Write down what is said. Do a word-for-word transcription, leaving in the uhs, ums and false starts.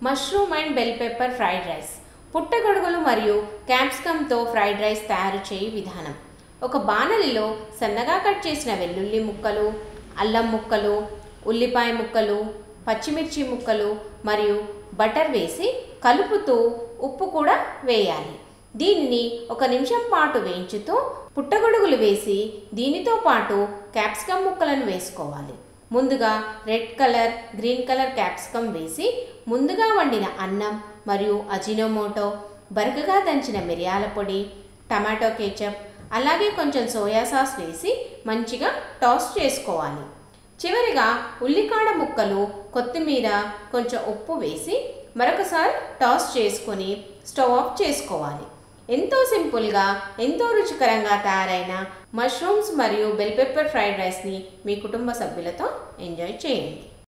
Mushroom and bell pepper fried rice. పుట్టగొడుగులు మరియు క్యాప్సికమ్తో fried rice తయారు చేయి విధానం. ఒక బాణలిలో సన్నగా కట్ చేసిన వెల్లుల్లి ముక్కలు, అల్లం ముక్కలు, ఉల్లిపాయ ముక్కలు, పచ్చిమిర్చి ముక్కలు మరియు బటర్ వేసి కలుపుతూ ఉప్పు కూడా వేయాలి. దీనిని ఒక నిమిషం పాటు వేయించుతూ పుట్టగొడుగులు వేసి దీనితో పాటు క్యాప్సికమ్ ముక్కలను వేసుకోవాలి. ముందుగా red colour, green colour capsicum వేసి ముందుగా వండిన అన్నం మరియు అజినోమోటో, బరకగా దంచిన మిరియాల పొడి, టమాటో కేచప్, అలాగే కొంచెం సోయా సాస్ వేసి మంచిగా టాస్ చేసుకోవాలి. చివరిగా ఉల్లికాడ ముక్కలు, కొత్తిమీర, కొంచెం ఉప్పు వేసి మరొకసారి టాస్ చేసుకొని స్టవ్ ఆఫ్ చేసుకోవాలి. ఎంతో సింపుల్గా, ఎంతో రుచికరంగా తయారైన మష్రూమ్స్ మరియు బెల్ పెప్పర్ ఫ్రైడ్ రైస్ని మీ కుటుంబ సభ్యులతో ఎంజాయ్ చేయండి.